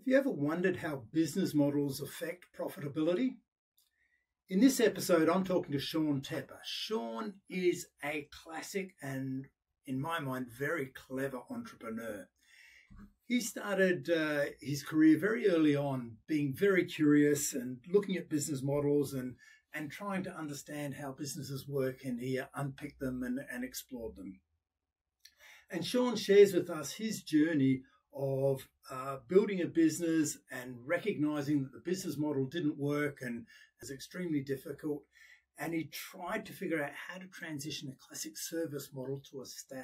you ever wondered how business models affect profitability? In this episode, I'm talking to Sean Tepper. Sean is a classic and, in my mind, very clever entrepreneur. He started his career very early on, being very curious and looking at business models and trying to understand how businesses work, and he unpicked them and explored them. And Sean shares with us his journey of building a business and recognizing that the business model didn't work and was extremely difficult. And he tried to figure out how to transition a classic service model to a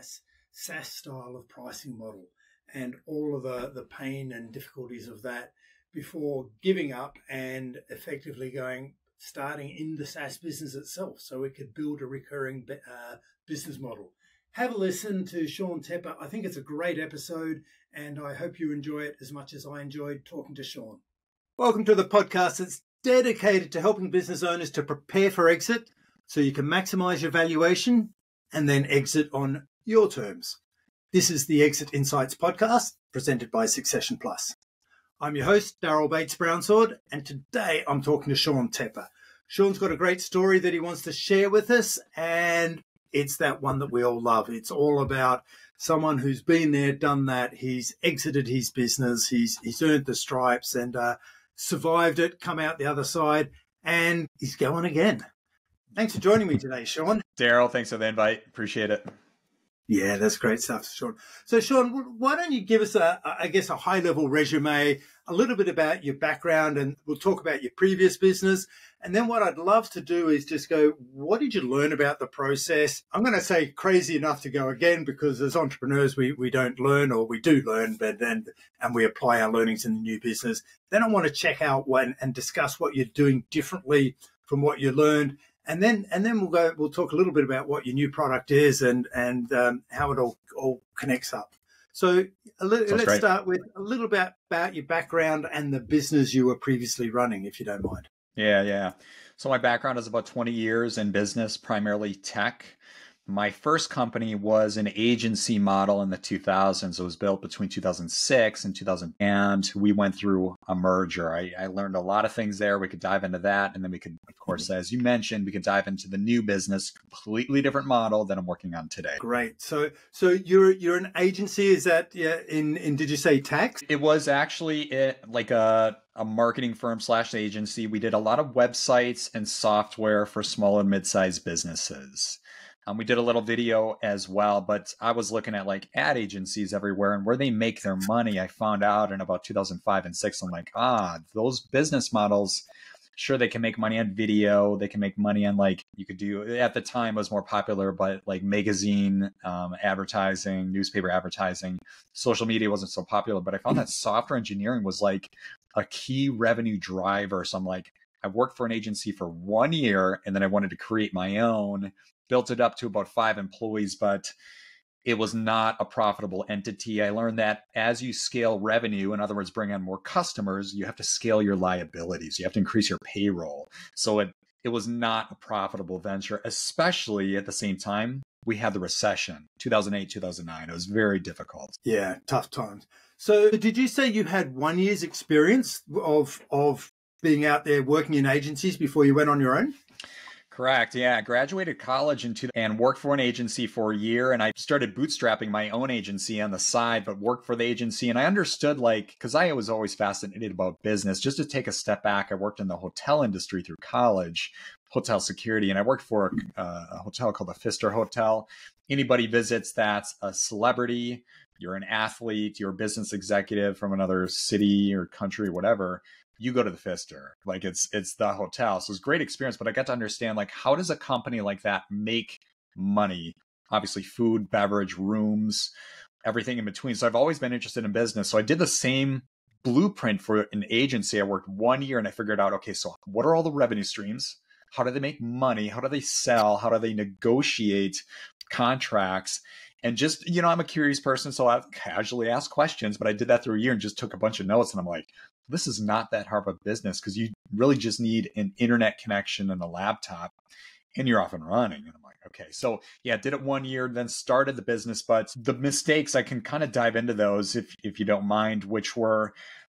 SaaS style of pricing model, and all of the pain and difficulties of that before giving up and effectively starting in the SaaS business itself so it could build a recurring business model. Have a listen to Sean Tepper. I think it's a great episode, and I hope you enjoy it as much as I enjoyed talking to Sean. Welcome to the podcast that's dedicated to helping business owners to prepare for exit so you can maximize your valuation and then exit on your terms. This is the Exit Insights podcast presented by Succession Plus. I'm your host, Daryl Bates-Brownsword, and today I'm talking to Sean Tepper. Sean's got a great story that he wants to share with us, and it's that one that we all love. It's all about someone who's been there, done that. He's exited his business. He's earned the stripes and survived it, come out the other side, and he's going again. Thanks for joining me today, Sean. Daryl, thanks for the invite. Appreciate it. Yeah, that's great stuff, Sean. So, Sean, why don't you give us a high-level resume, a little bit about your background, and we'll talk about your previous business. And then what I'd love to do is just go, what did you learn about the process? I'm going to say crazy enough to go again, because as entrepreneurs, we don't learn, or we do learn, and we apply our learnings in the new business. Then I want to check out and discuss what you're doing differently from what you learned. And then we'll talk a little bit about what your new product is and how it all connects up. So let's start with a little bit about your background and the business you were previously running, if you don't mind. Yeah. So my background is about 20 years in business, primarily tech. My first company was an agency model in the 2000s. It was built between 2006 and 2000, and we went through a merger. I learned a lot of things there. We could dive into that, and then we could, of course, as you mentioned, we could dive into the new business, completely different model that I'm working on today. Great. So you're an agency. Is that in did you say tax? It was actually like a marketing firm / agency. We did a lot of websites and software for small and mid-sized businesses. We did a little video as well, but I was looking at like ad agencies everywhere and where they make their money. I found out in about 2005 and 6, I'm like, those business models, sure, they can make money on video. They can make money on, like, you could do, at the time it was more popular, but like magazine advertising, newspaper advertising, social media wasn't so popular. But I found that software engineering was like a key revenue driver. So I'm like, I worked for an agency for 1 year, and then I wanted to create my own. Built it up to about 5 employees, but it was not a profitable entity. I learned that as you scale revenue, in other words, bring on more customers, you have to scale your liabilities. You have to increase your payroll. So it was not a profitable venture, especially at the same time we had the recession, 2008, 2009. It was very difficult. Yeah, tough times. So did you say you had 1 year's experience of being out there working in agencies before you went on your own? Correct. Yeah. I graduated college and worked for an agency for a year. And I started bootstrapping my own agency on the side, but worked for the agency. And I understood, because I was always fascinated about business. Just to take a step back, I worked in the hotel industry through college, hotel security. And I worked for a hotel called the Pfister Hotel. Anybody visits, that's a celebrity. You're an athlete, you're a business executive from another city or country, whatever. You go to the Pfister, like it's the hotel. So it's a great experience, but I got to understand, like, how does a company like that make money? Obviously food, beverage, rooms, everything in between. So I've always been interested in business. So I did the same blueprint for an agency. I worked 1 year and I figured out, okay, so what are all the revenue streams? How do they make money? How do they sell? How do they negotiate contracts? And just, I'm a curious person, so I casually ask questions, but I did that through a year and just took a bunch of notes. And I'm like, this is not that hard of a business, because you really just need an internet connection and a laptop and you're off and running. And I'm like, okay. So yeah, did it 1 year, then started the business. But the mistakes, I can kind of dive into those if you don't mind, which were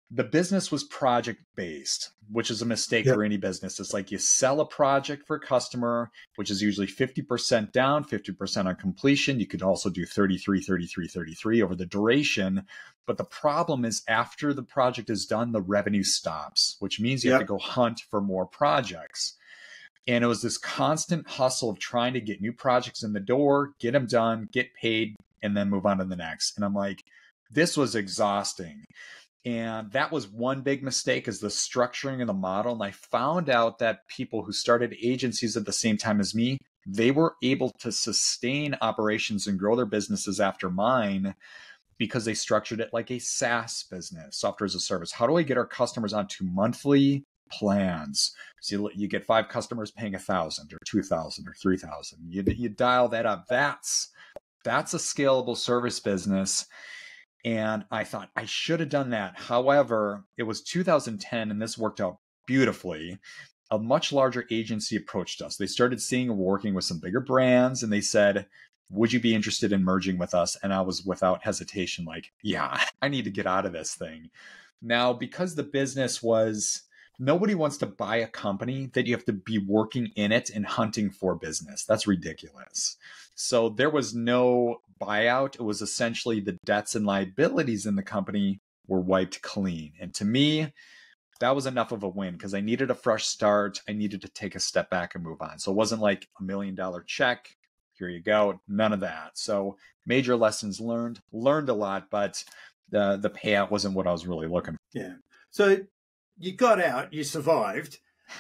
the business was project based, which is a mistake Yep. for any business. It's like you sell a project for a customer, which is usually 50% down, 50% on completion. You could also do 33, 33, 33 over the duration. But the problem is after the project is done, the revenue stops, which means you have to go hunt for more projects. And it was this constant hustle of trying to get new projects in the door, get them done, get paid, and then move on to the next. And I'm like, this was exhausting. And that was one big mistake, is the structuring of the model. And I found out that people who started agencies at the same time as me, they were able to sustain operations and grow their businesses after mine because they structured it like a SaaS business, software as a service. How do I get our customers onto monthly plans? So you get 5 customers paying $1,000 or $2,000 or $3,000. You dial that up. That's a scalable service business. And I thought I should have done that. However, it was 2010 and this worked out beautifully. A much larger agency approached us. They started seeing we're working with some bigger brands and they said, would you be interested in merging with us? And I was without hesitation like, yeah, I need to get out of this thing. Now, because the business was, nobody wants to buy a company that you have to be working in it and hunting for business. That's ridiculous. So there was no buyout. It was essentially the debts and liabilities in the company were wiped clean. And to me, that was enough of a win because I needed a fresh start. I needed to take a step back and move on. So it wasn't like $1 million check. Here you go. None of that. So major lessons learned a lot, but the payout wasn't what I was really looking for. Yeah. So you got out, you survived,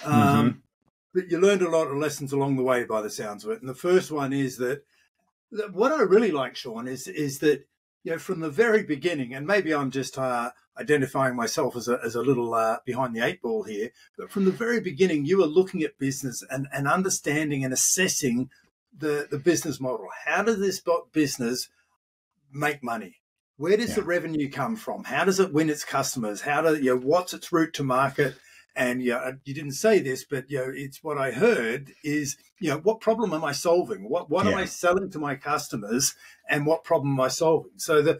but you learned a lot of lessons along the way by the sounds of it. And the first one is that what I really like, Sean, is that, you know, from the very beginning, and maybe I'm just identifying myself as a little behind the 8 ball here, but from the very beginning, you were looking at business and understanding and assessing the business model. How does this business make money? Where does the revenue come from? How does it win its customers? What's its route to market? And you didn't say this, but it's what I heard is, what problem am I solving? What am I selling to my customers, and what problem am I solving? So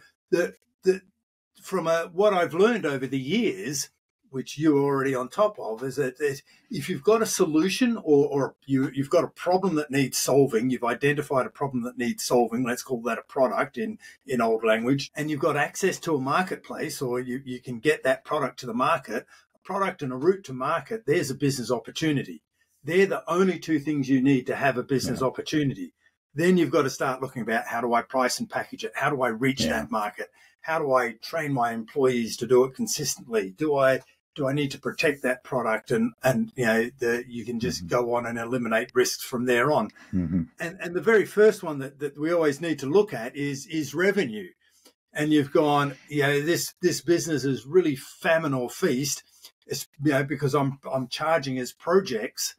from what I've learned over the years, which you're already on top of, is that if you've got a solution or you've got a problem that needs solving, you've identified a problem that needs solving, let's call that a product in old language, and you've got access to a marketplace, or you can get that product to the market, a product and a route to market, there's a business opportunity. They're the only 2 things you need to have a business opportunity. Then you've got to start looking about, how do I price and package it? How do I reach that market? How do I train my employees to do it consistently? Do I need to protect that product? And you can just go on and eliminate risks from there on. And the very first one that we always need to look at is revenue. And you've gone, this business is really famine or feast. It's, because I'm charging as projects.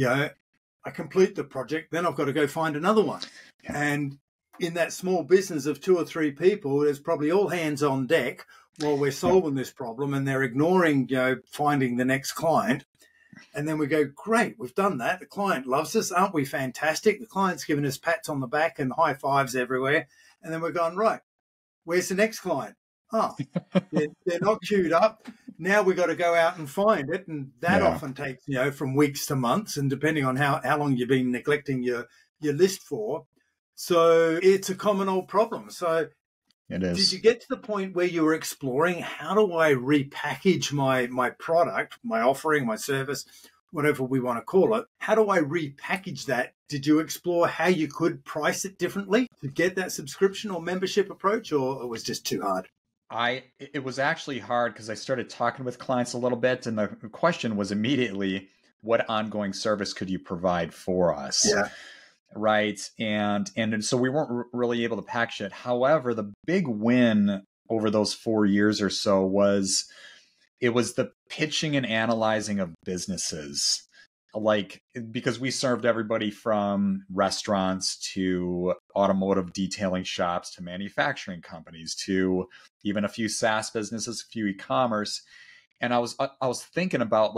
I complete the project, then I've got to go find another one. And in that small business of 2 or 3 people, there's probably all hands on deck while we're solving this problem, and they're ignoring, finding the next client. And then we go, great, we've done that. The client loves us. Aren't we fantastic? The client's giving us pats on the back and high fives everywhere. And then we're going, right, where's the next client? Oh, they're not queued up. Now we've got to go out and find it. And that often takes, from weeks to months, and depending on how long you've been neglecting your list for. So it's a common old problem. So it is. Did you get to the point where you were exploring, how do I repackage my product, my offering, my service, whatever we want to call it? How do I repackage that? Did you explore how you could price it differently to get that subscription or membership approach, or it was just too hard? It was actually hard because I started talking with clients a little bit, and the question was immediately, what ongoing service could you provide for us? Yeah. Right. And so we weren't really able to package it. However, the big win over those 4 years or so was the pitching and analyzing of businesses. Because we served everybody from restaurants to automotive detailing shops to manufacturing companies to even a few SaaS businesses, a few e-commerce. And I was thinking about,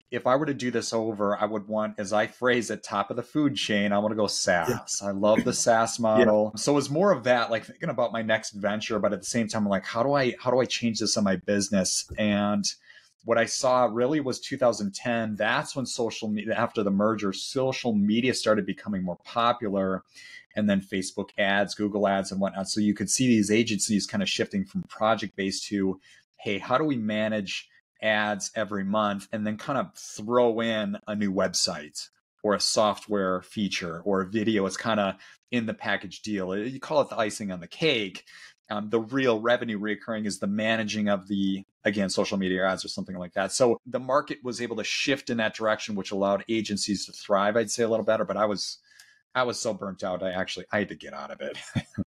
if I were to do this over, I would want, as I phrase it, top of the food chain, I want to go SaaS. I love the SaaS model. So it's more of that, like thinking about my next venture, but at the same time, I'm like, how do I change this in my business? And what I saw really was 2010. That's when social media, after the merger, social media started becoming more popular. And then Facebook ads, Google ads, and whatnot. So you could see these agencies kind of shifting from project-based to, hey, how do we manage ads every month and then kind of throw in a new website or a software feature or a video? It's kind of in the package deal. You call it the icing on the cake. The real revenue recurring is the managing of the, again, social media ads or something like that. So the market was able to shift in that direction, which allowed agencies to thrive, I'd say, a little better. But I was so burnt out. I had to get out of it.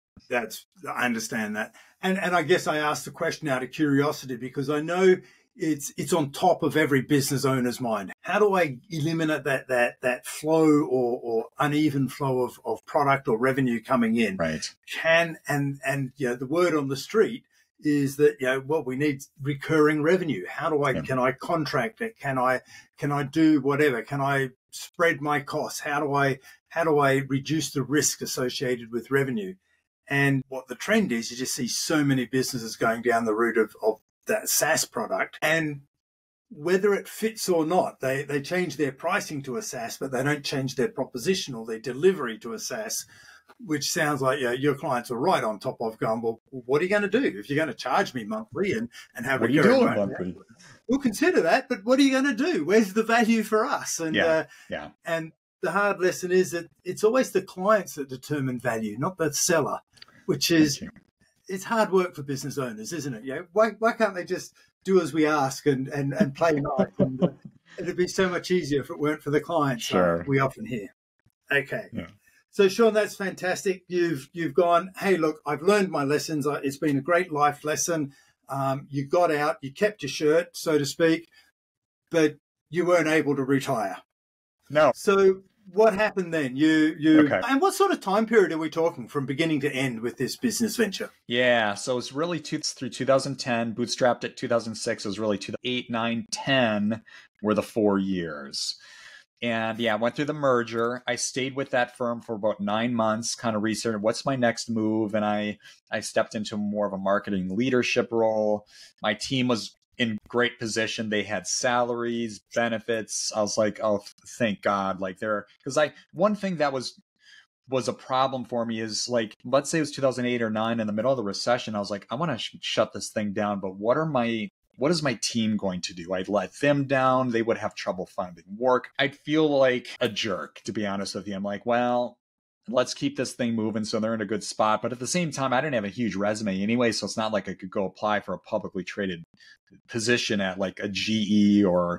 I understand that. And I guess I asked the question out of curiosity because I know it's on top of every business owner's mind. How do I eliminate that flow or uneven flow of product or revenue coming in? Right. And the word on the street is that, we need recurring revenue. How do I, can I contract it? Can I do whatever? Can I spread my costs? How do I reduce the risk associated with revenue? And what the trend is, you just see so many businesses going down the route of that SaaS product. And whether it fits or not, they change their pricing to a SaaS, but they don't change their proposition or their delivery to a SaaS, which sounds like your clients are right on top of going, well, what are you going to do if you're going to charge me monthly and have what are you doing monthly? We'll consider that, but what are you going to do? Where's the value for us? And and the hard lesson is that it's always the clients that determine value, not the seller, which is it's hard work for business owners, isn't it? Why can't they just do as we ask and play nice? And it'd be so much easier if it weren't for the clients. Sure. We often hear. Okay. Yeah. So Sean, that's fantastic. You've gone, hey, look, I've learned my lessons. It's been a great life lesson. You got out, you kept your shirt, so to speak, but you weren't able to retire. No. So what happened then? Okay. And what sort of time period are we talking from beginning to end with this business venture? Yeah, so it's really through 2010, bootstrapped at 2006. It was really 2008, 9, 10 were the 4 years. And I went through the merger. I stayed with that firm for about 9 months, kind of researching what's my next move. And I stepped into more of a marketing leadership role. My team was in great position. They had salaries, benefits. I was like, oh, thank God. One thing that was a problem for me is, like, let's say it was 2008 or 9 in the middle of the recession. I was like, I want to shut this thing down, but what is my team going to do? I'd let them down. They would have trouble finding work. I'd feel like a jerk, to be honest with you. I'm like, well, let's keep this thing moving so they're in a good spot. But at the same time, I didn't have a huge resume anyway, so it's not like I could go apply for a publicly traded position at like a GE or,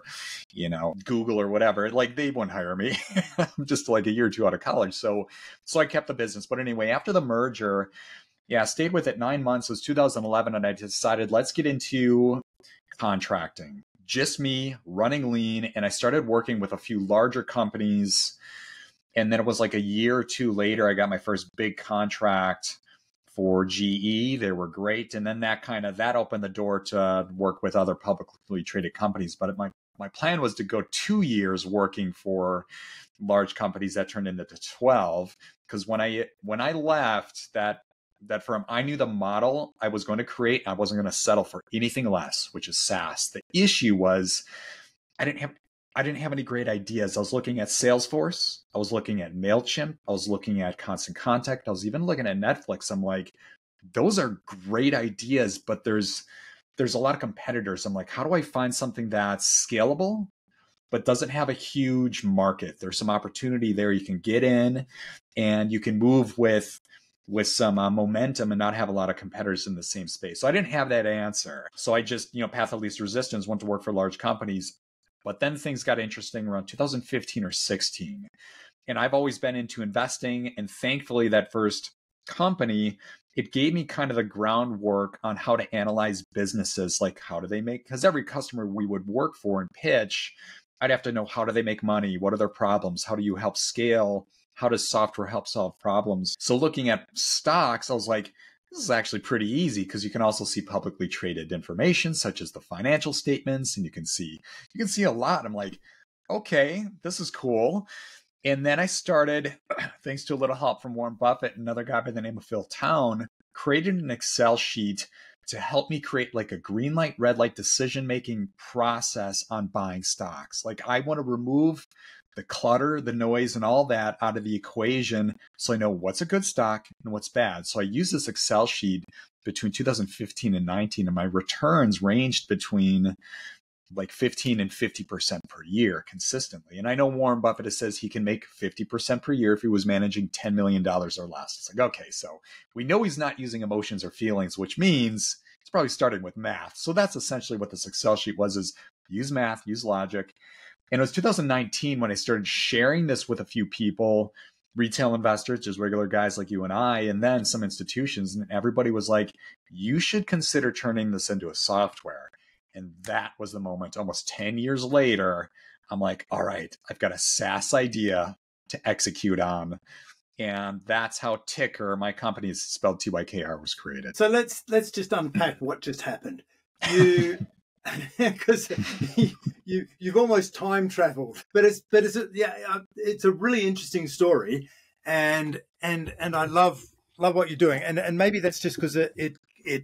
Google or whatever. Like, they wouldn't hire me. I'm just like a year or two out of college. So I kept the business. But anyway, after the merger, I stayed with it 9 months. It was 2011, and I decided, let's get into contracting. Just me, running lean. And I started working with a few larger companies. And then it was like a year or two later, I got my first big contract for GE. They were great. And then that opened the door to work with other publicly traded companies. But my plan was to go 2 years working for large companies. That turned into 12. Because when I left that firm, I knew the model I was going to create. I wasn't going to settle for anything less, which is SaaS. The issue was I didn't have any great ideas. I was looking at Salesforce. I was looking at MailChimp. I was looking at Constant Contact. I was even looking at Netflix. I'm like, those are great ideas, but there's a lot of competitors. I'm like, how do I find something that's scalable, but doesn't have a huge market? There's some opportunity there. You can get in and you can move with some momentum and not have a lot of competitors in the same space. So I didn't have that answer. So I just, path of least resistance, went to work for large companies. But then things got interesting around 2015 or 16. And I've always been into investing. And thankfully, that first company, it gave me kind of the groundwork on how to analyze businesses. Like, how do they make, because every customer we would work for and pitch, I'd have to know, how do they make money? What are their problems? How do you help scale? How does software help solve problems? So looking at stocks, I was like, this is actually pretty easy because you can also see publicly traded information such as the financial statements, and you can see a lot. I'm like, okay, this is cool. And then I started, thanks to a little help from Warren Buffett and another guy by the name of Phil Town, created an Excel sheet to help me create like a green light, red light decision-making process on buying stocks. Like I want to remove the clutter, the noise, and all that out of the equation so I know what's a good stock and what's bad. So I use this Excel sheet between 2015 and 19, and my returns ranged between like 15 and 50% per year consistently. And I know Warren Buffett says he can make 50% per year if he was managing $10 million or less. It's like, okay, so we know he's not using emotions or feelings, which means he's probably starting with math. So that's essentially what this Excel sheet was, is use math, use logic. And it was 2019 when I started sharing this with a few people, retail investors, just regular guys like you and I, and then some institutions. And everybody was like, you should consider turning this into a software. And that was the moment, almost 10 years later, I'm like, all right, I've got a SaaS idea to execute on. And that's how Ticker, my company is spelled TYKR, was created. So let's just unpack what just happened. You, because you've almost time traveled, but it's a really interesting story, and I love what you're doing, and maybe that's just because it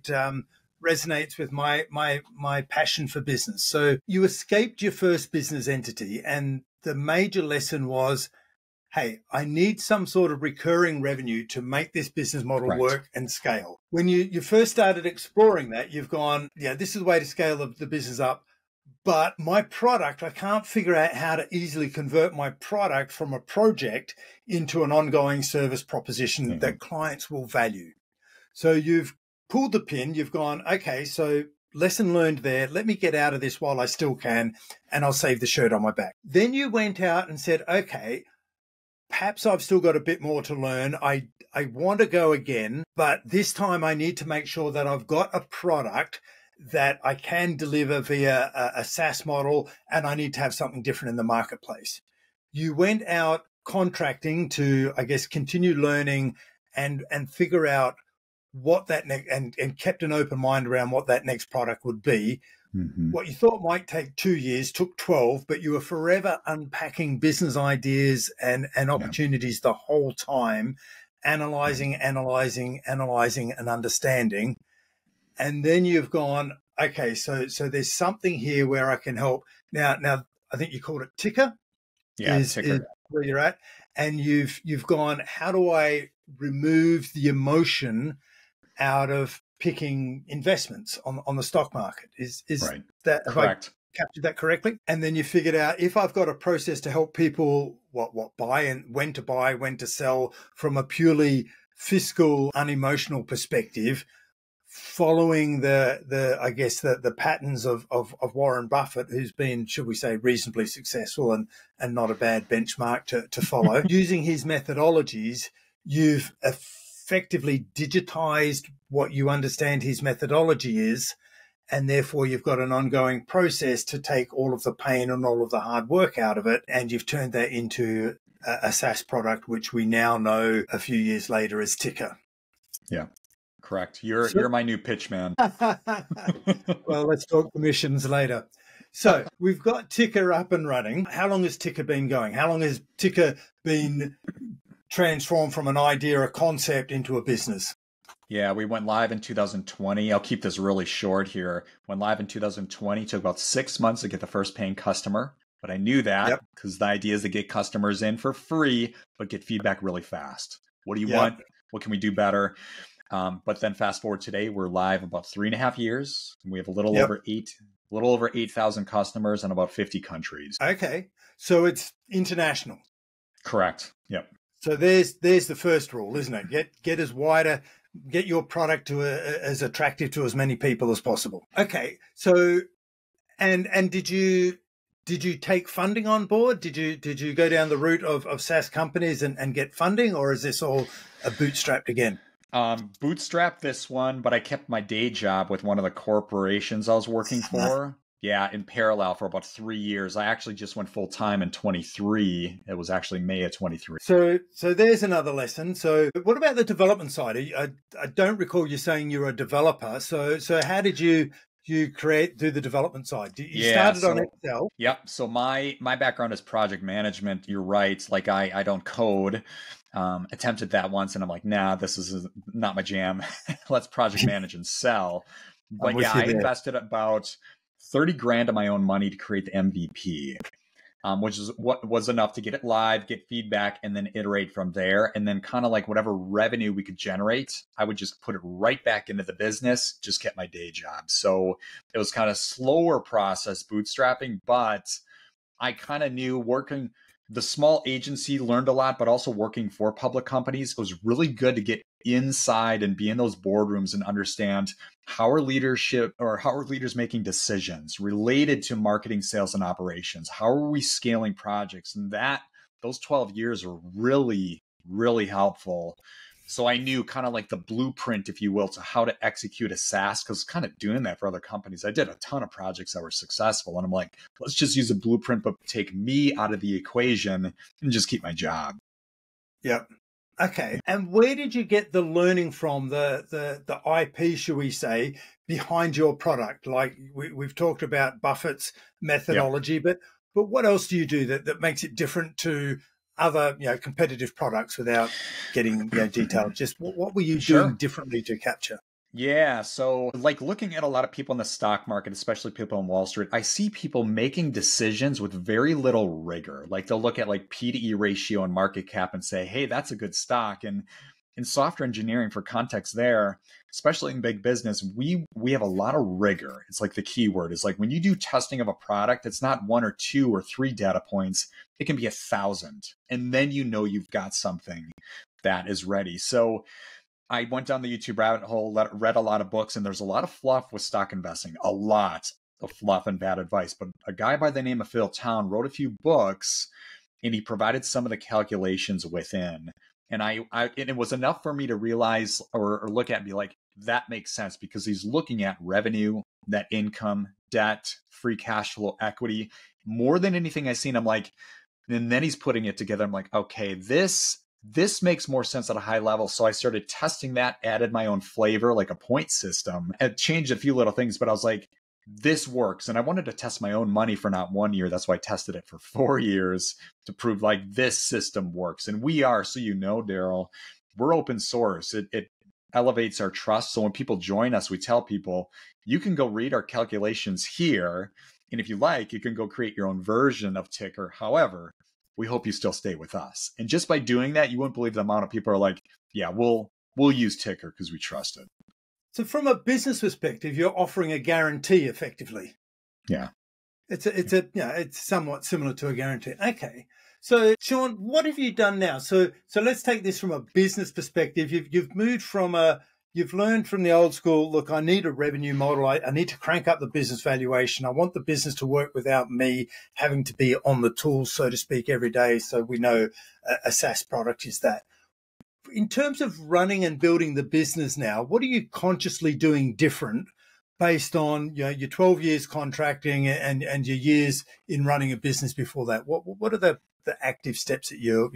resonates with my passion for business. So you escaped your first business entity, and the major lesson was, hey, I need some sort of recurring revenue to make this business model work and scale. When you first started exploring that, you've gone, yeah, this is the way to scale the business up. But my product, I can't figure out how to easily convert my product from a project into an ongoing service proposition that clients will value. So you've pulled the pin, you've gone, okay, so lesson learned there. Let me get out of this while I still can, and I'll save the shirt on my back. Then you went out and said, okay, perhaps I've still got a bit more to learn. I want to go again, but this time I need to make sure that I've got a product that I can deliver via a SaaS model, and I need to have something different in the marketplace. You went out contracting to, I guess, continue learning and figure out what that next, and kept an open mind around what that next product would be. Mm-hmm. What you thought might take 2 years took 12, but you were forever unpacking business ideas and opportunities the whole time, analyzing and understanding. And then you've gone, okay, so there's something here where I can help. Now I think you called it Ticker. Yeah, Ticker. Is where you're at. And you've gone, how do I remove the emotion out of picking investments on the stock market? Is right. That correct? Have I captured that correctly? And then you figured out, if I've got a process to help people what buy and when to sell from a purely fiscal, unemotional perspective, following the patterns of Warren Buffett, who's been, should we say, reasonably successful and not a bad benchmark to follow. Using his methodologies, you've effectively digitized what you understand his methodology is, and therefore you've got an ongoing process to take all of the pain and all of the hard work out of it, and you've turned that into a SaaS product, which we now know a few years later as Ticker. Yeah, correct. You're my new pitch man. Well, let's talk commissions later. So we've got Ticker up and running. How long has Ticker been going? How long has Ticker been transformed from an idea, a concept, into a business? Yeah, we went live in 2020. I'll keep this really short here. Went live in 2020. Took about 6 months to get the first paying customer. But I knew that because the idea is to get customers in for free, but get feedback really fast. What do you want? What can we do better? But then fast forward today, we're live about 3.5 years. And we have a little over 8,000 customers in about 50 countries. Okay. So it's international. Correct. Yep. So there's the first rule, isn't it? Get your product to as attractive to as many people as possible. Okay. So, and did you take funding on board? Did you go down the route of SaaS companies and get funding, or is this all bootstrapped again? Bootstrapped this one, but I kept my day job with one of the corporations I was working for. Yeah, in parallel for about 3 years. I actually just went full time in 23. It was actually May of 23. So there's another lesson. So what about the development side? I don't recall you saying you're a developer. So how did you do the development side? You Yeah, started on so Excel. yep. So my background is project management. You're right. Like I don't code. Attempted that once, and I'm like, nah, this is not my jam. Let's project manage and sell. I'm But with yeah, you I there. invested about 30 grand of my own money to create the MVP. Which is what was enough to get it live, get feedback, and then iterate from there. And then kind of like whatever revenue we could generate, I would just put it right back into the business, just kept my day job. So it was kind of slower process bootstrapping, but I kind of knew working the small agency learned a lot, but also working for public companies, it was really good to get inside and be in those boardrooms and understand how are leaders making decisions related to marketing, sales, and operations? How are we scaling projects? And those 12 years are really, really helpful. So I knew kind of like the blueprint, if you will, to how to execute a SaaS, because kind of doing that for other companies. I did a ton of projects that were successful. And I'm like, let's just use a blueprint, but take me out of the equation and just keep my job. Yep. Okay. And where did you get the learning from, the IP, shall we say, behind your product? Like we've talked about Buffett's Yep. methodology, but what else do you do that makes it different to other competitive products without getting detailed? Just what were you doing Sure. differently to capture? Yeah. So, like looking at a lot of people in the stock market, especially people on Wall Street, I see people making decisions with very little rigor. Like they'll look at like P to E ratio and market cap and say, hey, that's a good stock. And in software engineering, for context there, especially in big business, we have a lot of rigor. It's like the key word is like when you do testing of a product, it's not one or two or three data points. It can be 1,000. And then you've got something that is ready. So I went down the YouTube rabbit hole, read a lot of books, and there's a lot of fluff with stock investing, a lot of fluff and bad advice. But a guy by the name of Phil Town wrote a few books, and he provided some of the calculations within. And and it was enough for me to realize or look at and be like, that makes sense because he's looking at revenue, net income, debt, free cash flow, equity, more than anything I've seen. I'm like, and then he's putting it together. I'm like, okay, this makes more sense at a high level. So I started testing that, added my own flavor, like a point system, and changed a few little things. But I was like, this works. And I wanted to test my own money for not 1 year. That's why I tested it for 4 years to prove like this system works. And we are, so you know, Daryl, we're open source. It elevates our trust. So when people join us, we tell people, you can go read our calculations here. And if you like, you can go create your own version of Ticker. However, we hope you still stay with us. And just by doing that, you wouldn't believe the amount of people are like, yeah, we'll use Ticker because we trust it. So from a business perspective, you're offering a guarantee effectively. Yeah. It's somewhat similar to a guarantee. Okay. So Sean, what have you done now? So let's take this from a business perspective. You've moved from you've learned from the old school, look, I need a revenue model. I need to crank up the business valuation. I want the business to work without me having to be on the tools, so to speak, every day. So we know a SaaS product is that. In terms of running and building the business now, what are you consciously doing different based on your 12 years contracting and your years in running a business before that? What are the active steps that you're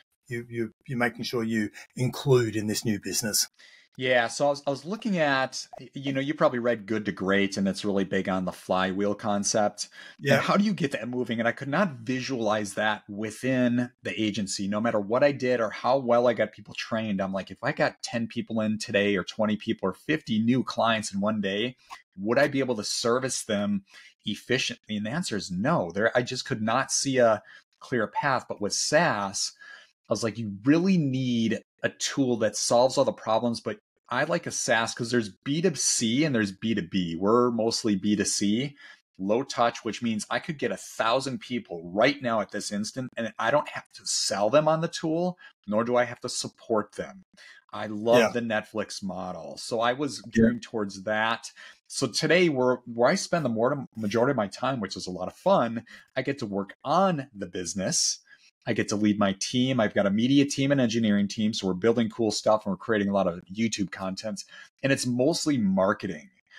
making sure you include in this new business? Yeah, so I was looking at, you probably read Good to Great, and it's really big on the flywheel concept. And Yeah. how do you get that moving? And I could not visualize that within the agency, no matter what I did or how well I got people trained. I'm like, if I got 10 people in today or 20 people or 50 new clients in one day, would I be able to service them efficiently? And the answer is no. I just could not see a clear path. But with SaaS, I was like, you really need a tool that solves all the problems, but I like a SaaS because there's B2C and there's B2B. We're mostly B2C, low touch, which means I could get 1,000 people right now at this instant, and I don't have to sell them on the tool, nor do I have to support them. I love Yeah. the Netflix model. So I was Yeah. gearing towards that. So today, where I spend the majority of my time, which is a lot of fun, I get to work on the business. I get to lead my team. I've got a media team and engineering team. So we're building cool stuff and we're creating a lot of YouTube content. And it's mostly marketing.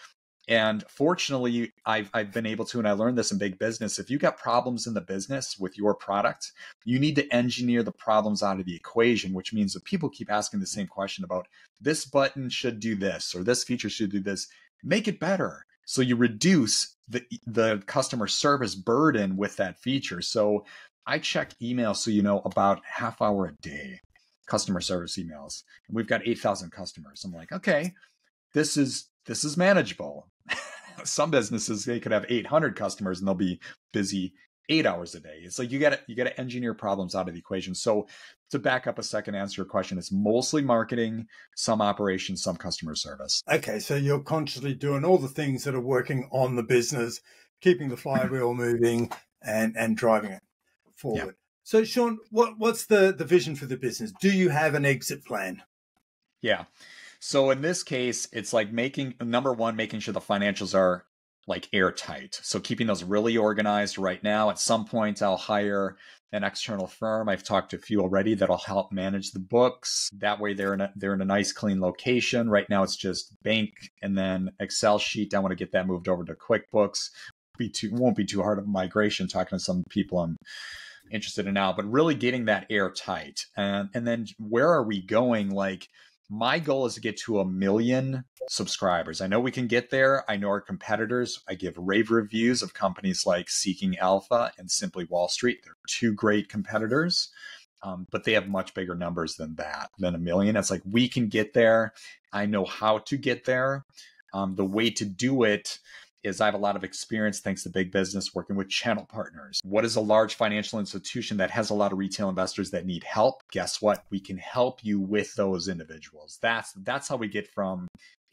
And fortunately, I've been able to, and I learned this in big business. If you got problems in the business with your product, you need to engineer the problems out of the equation, which means that people keep asking the same question about this button should do this or this feature should do this. Make it better. So you reduce the customer service burden with that feature. So I check emails, so you know, about half hour a day, customer service emails. And we've got 8,000 customers. I'm like, okay, this is manageable. Some businesses, they could have 800 customers and they'll be busy 8 hours a day. It's like you got to engineer problems out of the equation. So to back up a second, answer your question, it's mostly marketing, some operations, some customer service. Okay, so you're consciously doing all the things that are working on the business, keeping the flywheel moving and driving it forward. Yeah. So Sean, what's the vision for the business? Do you have an exit plan? Yeah. So in this case, it's like making sure the financials are like airtight. So keeping those really organized right now. At some point, I'll hire an external firm. I've talked to a few already that'll help manage the books. That way they're in a nice, clean location. Right now it's just bank and then Excel sheet. I want to get that moved over to QuickBooks. Won't be too hard of a migration, talking to some people I'm interested in now, but really getting that airtight. And then where are we going? Like, my goal is to get to 1 million subscribers. I know we can get there. I know our competitors. I give rave reviews of companies like Seeking Alpha and Simply Wall Street. They're two great competitors, but they have much bigger numbers than 1 million. It's like, we can get there. I know how to get there. The way to do it is I have a lot of experience, thanks to big business, working with channel partners. What is a large financial institution that has a lot of retail investors that need help? Guess what? We can help you with those individuals. That's how we get from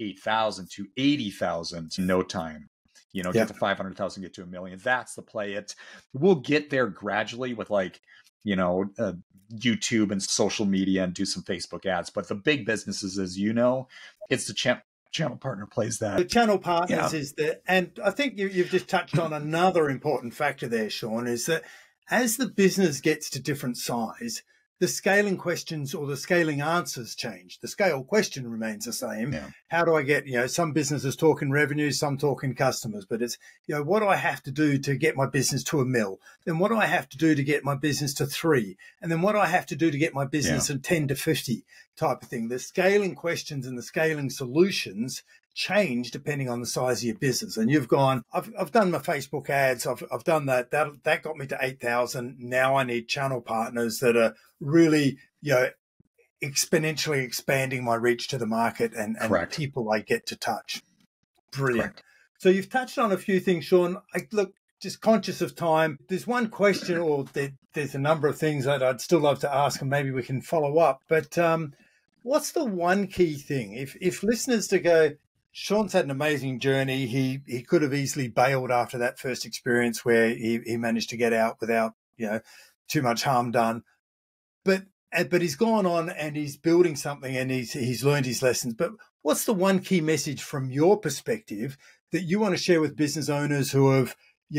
8,000 to 80,000 in no time. You know, get to 500,000, get to 1 million. That's the play. We'll get there gradually with YouTube and social media and do some Facebook ads. But the big businesses, as you know, it's the channel partner plays that. The channel partners is and I think you've just touched on another important factor there, Sean, is that as the business gets to different size, the scaling questions or the scaling answers change. The scale question remains the same. Yeah. How do I get, some businesses talking revenue, some talking customers, but it's, what do I have to do to get my business to 1 mil? Then what do I have to do to get my business to 3? And then what do I have to do to get my business to 10 to 50 type of thing? The scaling questions and the scaling solutions change depending on the size of your business. And you've gone, I've done my Facebook ads. I've done that got me to 8,000. Now I need channel partners that are really, exponentially expanding my reach to the market and people I get to touch. Brilliant. Correct. So you've touched on a few things, Sean. Just conscious of time. There's one question, or there's a number of things that I'd still love to ask, and maybe we can follow up. But what's the one key thing? If listeners to go, Sean's had an amazing journey. He could have easily bailed after that first experience where he managed to get out without too much harm done. But he's gone on and he's building something and he's learned his lessons. But what's the one key message from your perspective that you want to share with business owners who have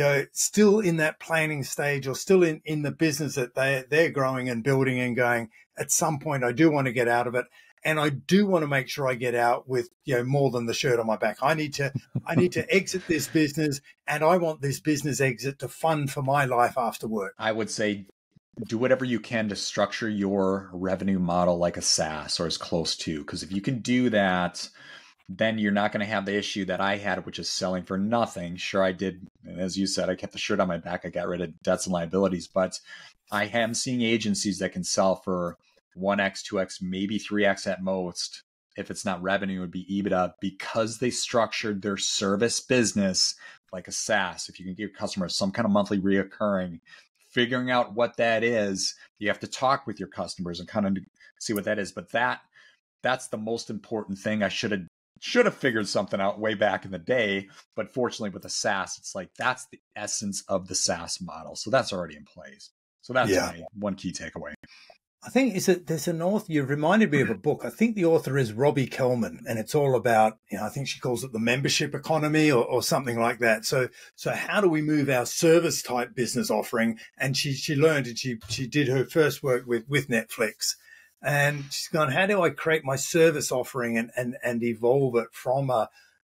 still in that planning stage or still in the business that they're growing and building and going, at some point I do want to get out of it. And I do want to make sure I get out with, more than the shirt on my back. I need to exit this business, and I want this business exit to fund for my life after work. I would say do whatever you can to structure your revenue model like a SaaS or as close to, because if you can do that, then you're not going to have the issue that I had, which is selling for nothing. Sure, I did. And as you said, I kept the shirt on my back. I got rid of debts and liabilities, but I am seeing agencies that can sell for 1x, 2x, maybe 3x at most. If it's not revenue, it would be EBITDA, because they structured their service business like a SaaS. If you can give customers some kind of monthly reoccurring, figuring out what that is, you have to talk with your customers and kind of see what that is. But that's the most important thing. I should have figured something out way back in the day. But fortunately with the SaaS, it's like that's the essence of the SaaS model. So that's already in place. So that's my one key takeaway. I think there's an author, you reminded me of a book. I think the author is Robbie Kellman, and it's all about, I think she calls it the membership economy or something like that. So how do we move our service type business offering? And she learned, and she did her first work with Netflix. And she's gone, how do I create my service offering and evolve it from a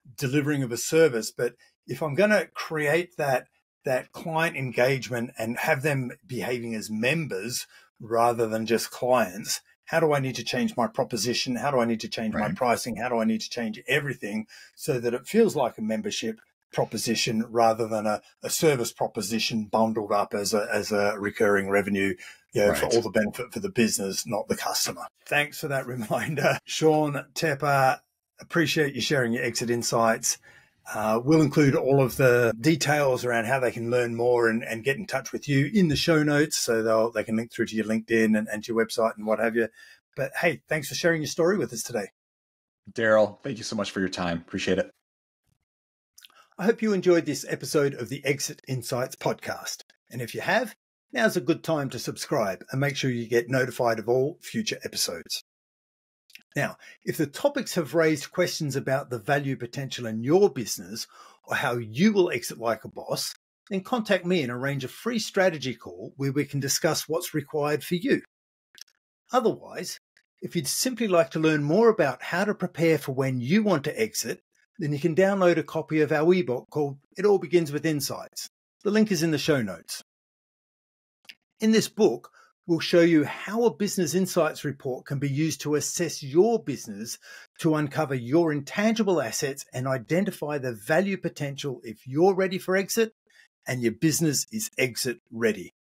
delivering of a service. But if I'm going to create that client engagement and have them behaving as members rather than just clients, how do I need to change my proposition? How do I need to change my pricing? How do I need to change everything so that it feels like a membership proposition rather than a service proposition bundled up as a recurring revenue, for all the benefit for the business, not the customer? Thanks for that reminder, Sean Tepper. Appreciate you sharing your exit insights. We'll include all of the details around how they can learn more and get in touch with you in the show notes, so they can link through to your LinkedIn and your website and what have you. But hey, thanks for sharing your story with us today. Daryl, thank you so much for your time. Appreciate it. I hope you enjoyed this episode of the Exit Insights podcast. And if you have, now's a good time to subscribe and make sure you get notified of all future episodes. Now, if the topics have raised questions about the value potential in your business or how you will exit like a boss, then contact me and arrange a free strategy call where we can discuss what's required for you. Otherwise, if you'd simply like to learn more about how to prepare for when you want to exit, then you can download a copy of our ebook called It All Begins with Insights. The link is in the show notes. In this book, we'll show you how a business insights report can be used to assess your business to uncover your intangible assets and identify the value potential if you're ready for exit and your business is exit ready.